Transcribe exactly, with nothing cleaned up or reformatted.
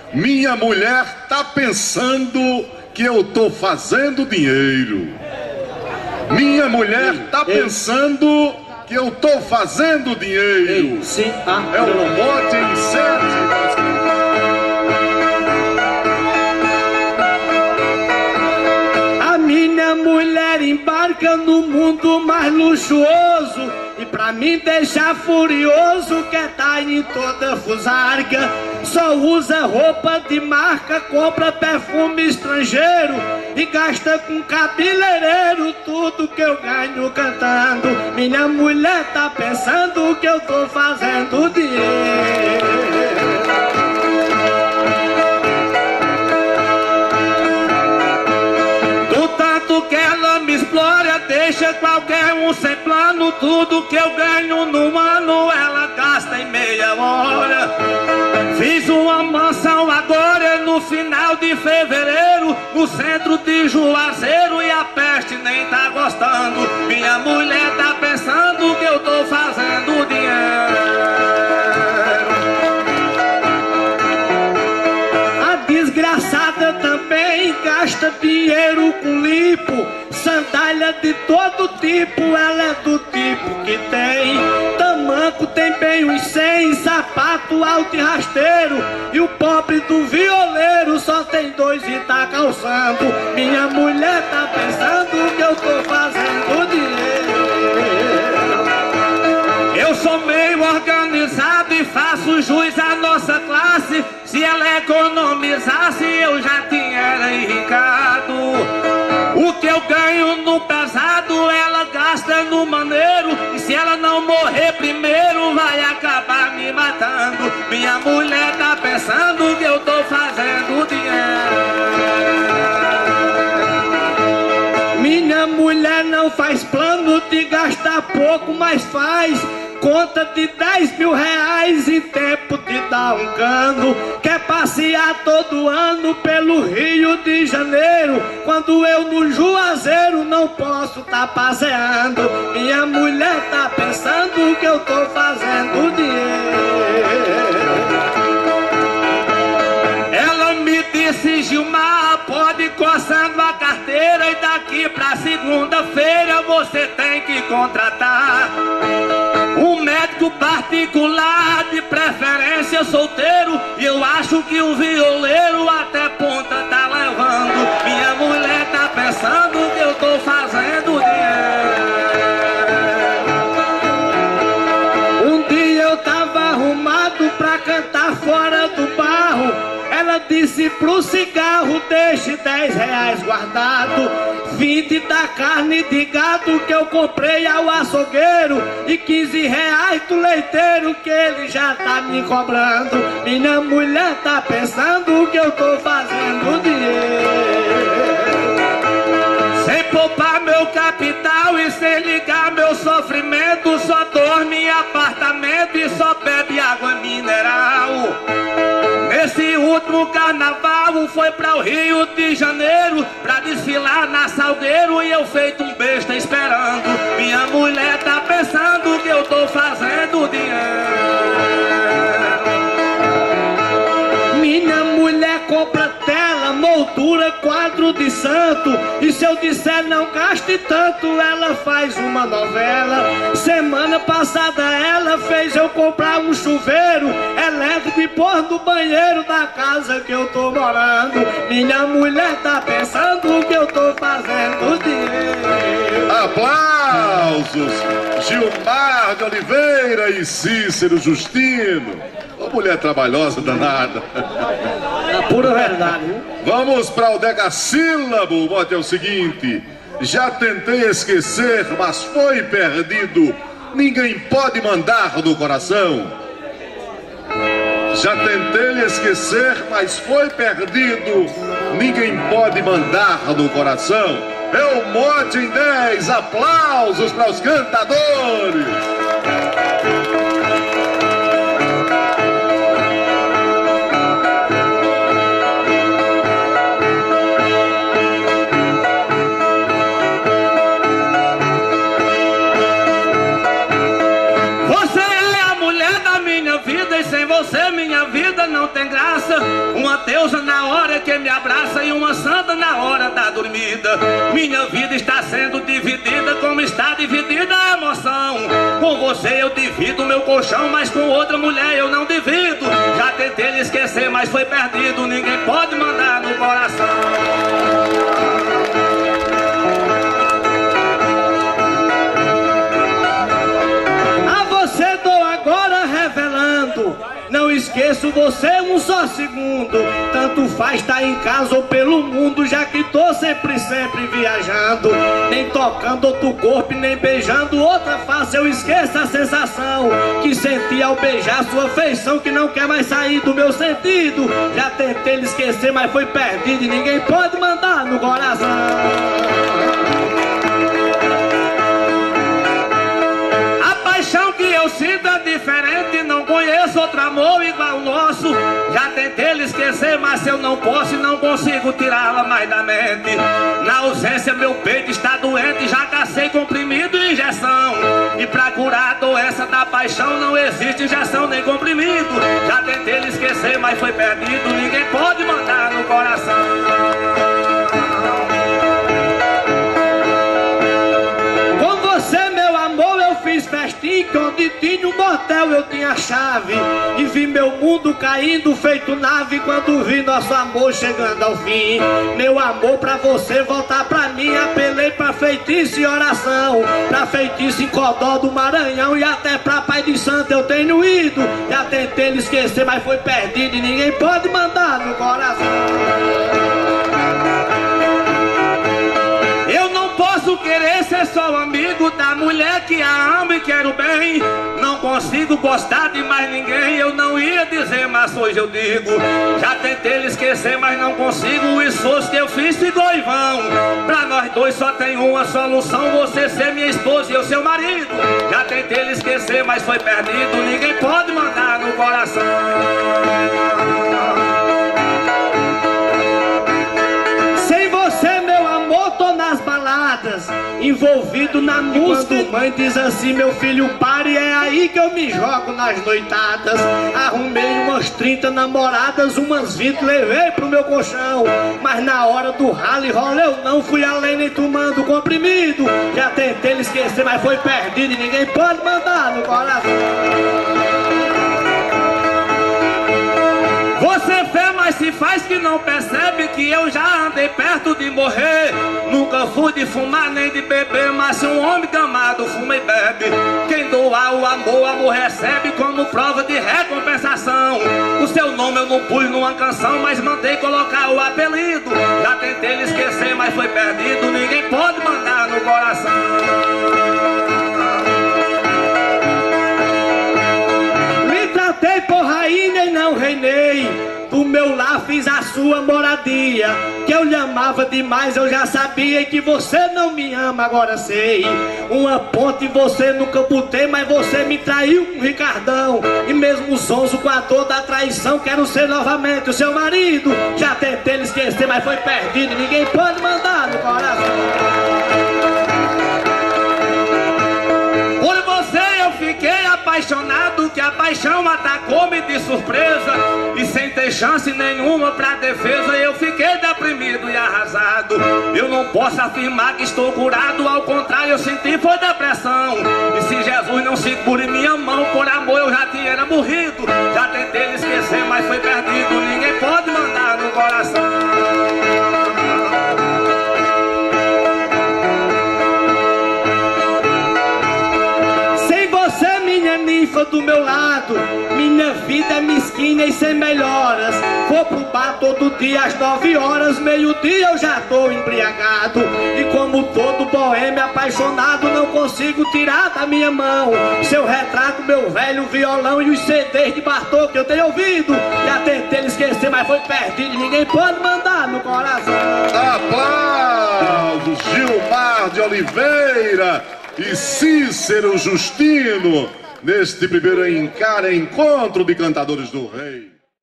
Minha mulher tá pensando que eu tô fazendo dinheiro. Minha mulher tá pensando que eu tô fazendo dinheiro. Sim, ah, é o mote em sete. A minha mulher embarca no mundo mais luxuoso e pra mim deixar furioso quer tá em toda fusarga. Só usa roupa de marca, compra perfume estrangeiro e gasta com cabeleireiro tudo que eu ganho cantando. Minha mulher tá pensando que eu tô fazendo dinheiro. Do tanto que ela me explora, deixa qualquer um sem plano. Tudo que eu ganho no ano ela gasta em meia hora. Fiz uma mansão agora no final de fevereiro, no centro de Juazeiro, e a peste nem tá gostando. Minha mulher tá pensando que eu tô fazendo dinheiro. A desgraçada também gasta dinheiro com lipo, sandália de todo tipo, ela é do tipo que tem. Tamanco tem bem uns cem, sapato alto e rasteiro, e o pobre do violeiro só tem dois e tá calçando. Minha mulher tá pensando que eu tô fazendo dinheiro. Eu sou meio organizado e faço jus à nossa classe. Se ela economizasse eu já tinha enricado. O que eu ganho no pesado ela gasta no maneiro, e se ela não morrer primeiro vai acabar me matando. Minha mulher tá pensando que eu tô fazendo dinheiro. Minha mulher não faz plano de gastar pouco, mas faz conta de dez mil reais em tempo de dar um cano. Quer passear todo ano pelo Rio de Janeiro, quando eu no Juazeiro não posso tá passeando. Minha mulher tá pensando que eu tô fazendo dinheiro. Ela me disse: Gilmar, pode ir coçando a carteira, e daqui pra segunda-feira você tem que contratar um médico particular, de preferência solteiro, e eu acho que o violeiro até ponta tá levando. Minha mulher tá pensando que eu tô fazendo dinheiro. Um dia eu tava arrumado pra cantar fora do barro. Ela disse pro cigarro: deixe dez reais guardado, vinte da carne de gado que eu comprei ao açougueiro, e quinze reais do leiteiro que ele já tá me cobrando. Minha mulher tá pensando que eu tô fazendo dinheiro. Sem poupar meu capital e sem ligar meu sofrimento, só dorme em apartamento e só bebe água mineral. Esse último carnaval foi para o Rio de Janeiro, pra desfilar na Salgueiro, e eu feito um besta esperando. Minha mulher tá pensando que eu tô fazendo dinheiro. Minha mulher compra tela, moldura, quadro de santo, e se eu disser não gaste tanto, ela faz uma novela. Semana passada ela fez eu comprar um chuveiro elétrico e pôr no banheiro da casa que eu tô morando. Minha mulher tá pensando que eu tô fazendo dinheiro. Aplausos! Gilmar de Oliveira e Cícero Justino. Uma mulher trabalhosa danada. É pura verdade, viu? Vamos para o decassílabo. O mote é o seguinte: já tentei esquecer, mas foi perdido. Ninguém pode mandar do coração. Já tentei esquecer, mas foi perdido. Ninguém pode mandar do coração. É o mote em dez. Aplausos para os cantadores. Você, minha vida, não tem graça, uma deusa na hora que me abraça e uma santa na hora da dormida. Minha vida está sendo dividida como está dividida a emoção. Com você eu divido meu colchão, mas com outra mulher eu não divido. Já tentei lhe esquecer, mas foi perdido, ninguém pode mandar no coração. Não esqueço você um só segundo. Tanto faz estar em casa ou pelo mundo, já que tô sempre, sempre viajando. Nem tocando outro corpo, nem beijando outra face. Eu esqueço a sensação que senti ao beijar sua feição, que não quer mais sair do meu sentido. Já tentei lhe esquecer, mas foi perdido e ninguém pode mandar no coração. Que eu sinto é diferente, não conheço outro amor igual ao nosso. Já tentei lhe esquecer, mas eu não posso e não consigo tirá-la mais da mente. Na ausência meu peito está doente, já cacei comprimido e injeção. E pra curar a doença da paixão não existe injeção nem comprimido. Já tentei lhe esquecer, mas foi perdido, ninguém pode mandar no coração. Festinha, onde tinha um motel eu tinha chave. E vi meu mundo caindo feito nave quando vi nosso amor chegando ao fim. Meu amor pra você voltar pra mim, apelei pra feitiço e oração, pra feitiço em Codó do Maranhão e até pra Pai de Santo eu tenho ido. Já tentei lhe esquecer, mas foi perdido e ninguém pode mandar no coração. Eu não posso querer ser só amigo da mulher que a amo e quero bem. Não consigo gostar de mais ninguém, eu não ia dizer, mas hoje eu digo. Já tentei lhe esquecer, mas não consigo. O esforço que eu fiz ficou em vão. Pra nós dois só tem uma solução, você ser minha esposa e eu seu marido. Já tentei lhe esquecer, mas foi perdido, ninguém pode mandar no coração. Envolvido na música, quando mãe diz assim, meu filho pare, é aí que eu me jogo nas noitadas. Arrumei umas trinta namoradas, umas vinte levei pro meu colchão, mas na hora do rally rola eu não fui além nem tomando comprimido. Já tentei lhe esquecer, mas foi perdido e ninguém pode mandar no coração. Você vê, mas se faz que não percebe que eu já andei perto de morrer. Nunca fui de fumar nem de beber, mas se um homem gamado fuma e bebe, quem doar o amor, amor recebe como prova de recompensação. O seu nome eu não pus numa canção, mas mandei colocar o apelido. Já tentei lhe esquecer, mas foi perdido, ninguém pode mandar no coração. Tratei por rainha e não reinei, do meu lar fiz a sua moradia. Que eu lhe amava demais, eu já sabia, e que você não me ama, agora sei. Uma ponte você nunca botei, mas você me traiu com Ricardão. E mesmo sonso com a dor da traição, quero ser novamente o seu marido. Já tentei lhe esquecer, mas foi perdido, ninguém pode mandar no coração. Por você eu fiquei apaixonado, que a paixão atacou-me de surpresa. E sem ter chance nenhuma pra defesa, eu fiquei deprimido e arrasado. Eu não posso afirmar que estou curado, ao contrário eu senti foi depressão. E se Jesus não segura em minha mão, por amor eu já tinha morrido. Já tentei lhe esquecer, mas foi perdido, ninguém pode mandar no coração. Ninfa do meu lado, minha vida é mesquinha e sem melhoras. Vou pro bar todo dia às nove horas, meio-dia eu já tô embriagado. E como todo boêmio apaixonado, não consigo tirar da minha mão seu retrato, meu velho violão e os C Ds de Bartô que eu tenho ouvido. Já tentei lhe esquecer, mas foi perdido, ninguém pode mandar no coração. Aplausos, Gilmar de Oliveira e Cícero Justino, neste primeiro Encara Encontro de Cantadores do Rei.